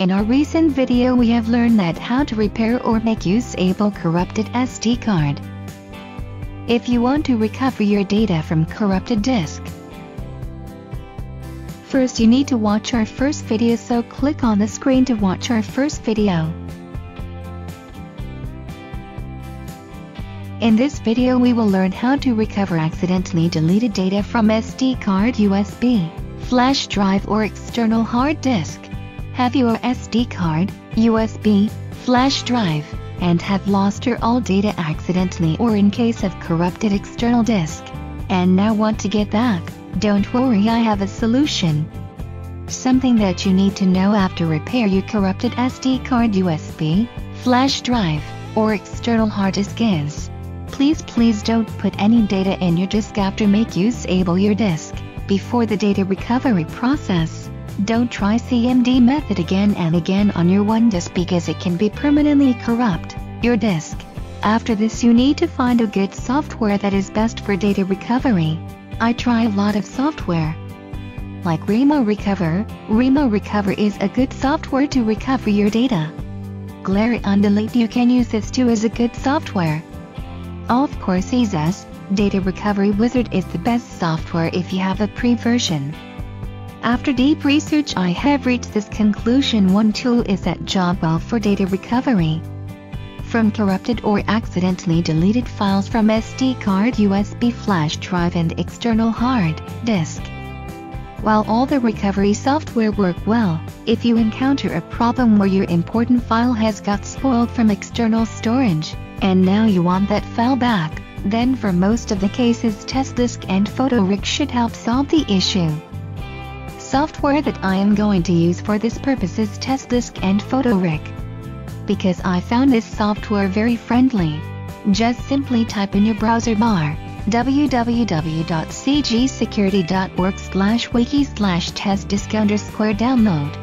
In our recent video we have learned that how to repair or make use-able corrupted SD card. If you want to recover your data from corrupted disk, first you need to watch our first video, so click on the screen to watch our first video. In this video we will learn how to recover accidentally deleted data from SD card, USB, flash drive or external hard disk. Have your SD card, USB, flash drive, and have lost your all data accidentally or in case of corrupted external disk, and now want to get back? Don't worry, I have a solution. Something that you need to know after repair your corrupted SD card, USB, flash drive, or external hard disk is: please don't put any data in your disk after make use-able your disk. Before the data recovery process, don't try CMD method again and again on your one disk because it can be permanently corrupt your disk. After this you need to find a good software that is best for data recovery. I try a lot of software, like Remo Recover. Remo Recover is a good software to recover your data. Glary undelete, you can use this too as a good software. Of course, EaseUS Data Recovery Wizard is the best software if you have a pre-version. After deep research I have reached this conclusion: one tool is that job well for data recovery from corrupted or accidentally deleted files from SD card, USB, flash drive and external hard disk. While all the recovery software work well, if you encounter a problem where your important file has got spoiled from external storage, and now you want that file back, then for most of the cases TestDisk and PhotoRig should help solve the issue. Software that I am going to use for this purpose is TestDisk and PhotoRig, because I found this software very friendly. Just simply type in your browser bar www.cgsecurity.org/wiki/testdisk_download.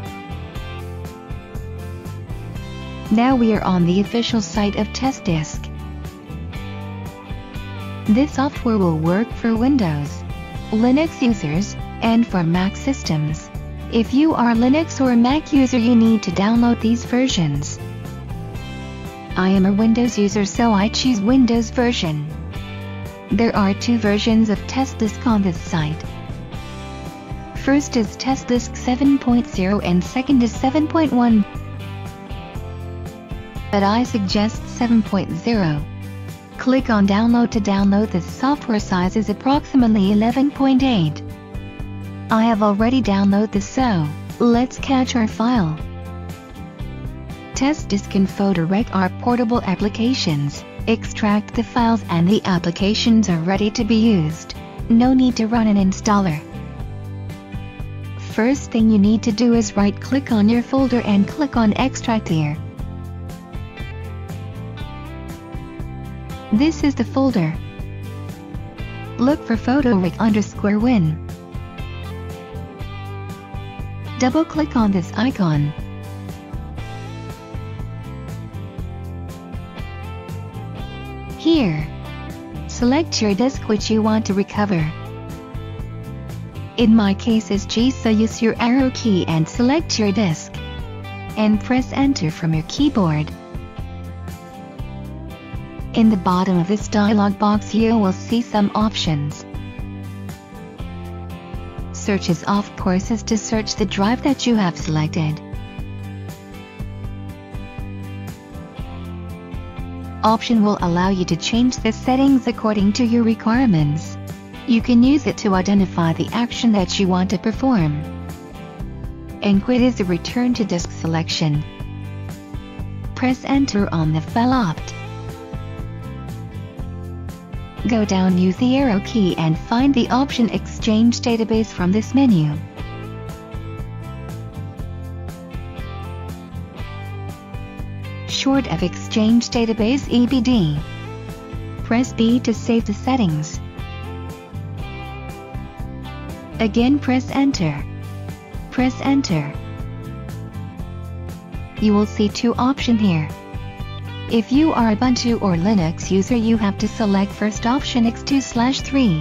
Now we are on the official site of TestDisk. This software will work for Windows, Linux users, and for Mac systems. If you are Linux or Mac user you need to download these versions. I am a Windows user so I choose Windows version. There are two versions of TestDisk on this site. First is TestDisk 7.0 and second is 7.1. But I suggest 7.0. Click on download to download. This software size is approximately 11.8. I have already downloaded this, so let's catch our file. TestDisk and PhotoRig are portable applications. Extract the files and the applications are ready to be used. No need to run an installer. First thing you need to do is right-click on your folder and click on Extract here. This is the folder. Look for PhotoRig_win. Double-click on this icon. Here, select your disk which you want to recover. In my case is G, so use your arrow key and select your disk, and press enter from your keyboard. In the bottom of this dialog box you will see some options. Search is of course is to search the drive that you have selected. Option will allow you to change the settings according to your requirements. You can use it to identify the action that you want to perform. And quit is the return to disk selection. Press enter on the file opt. Go down, use the arrow key and find the option Exchange Database from this menu. Short of Exchange Database EBD. Press B to save the settings. Again press enter. Press enter. You will see two options here. If you are Ubuntu or Linux user you have to select first option X2/3.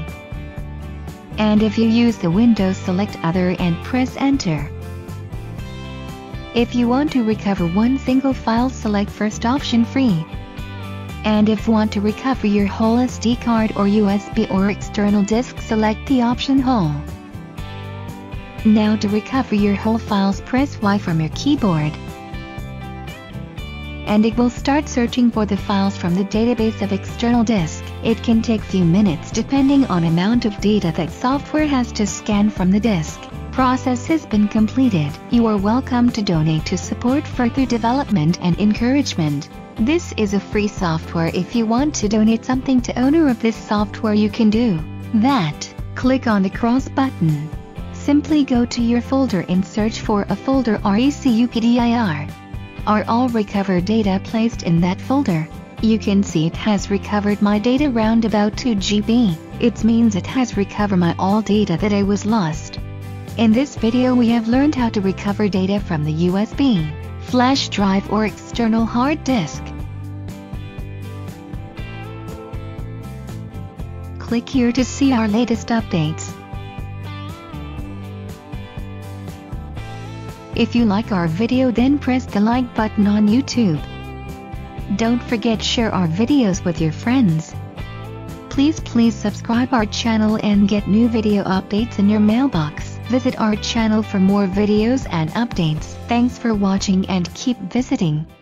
And if you use the Windows select other and press enter. If you want to recover one single file, select first option, free. And if you want to recover your whole SD card or USB or external disk, select the option whole. Now to recover your whole files, press Y from your keyboard. And it will start searching for the files from the database of external disk. It can take few minutes depending on amount of data that software has to scan from the disk. Process has been completed. You are welcome to donate to support further development and encouragement. This is a free software. If you want to donate something to owner of this software, you can do that. Click on the cross button. Simply go to your folder and search for a folder RECUPDIR. Are all recovered data placed in that folder? You can see it has recovered my data round about 2 GB. It means it has recovered my all data that I was lost. In this video we have learned how to recover data from the USB, flash drive or external hard disk. Click here to see our latest updates. If you like our video, then press the like button on YouTube. Don't forget share our videos with your friends. Please subscribe our channel and get new video updates in your mailbox. Visit our channel for more videos and updates. Thanks for watching and keep visiting.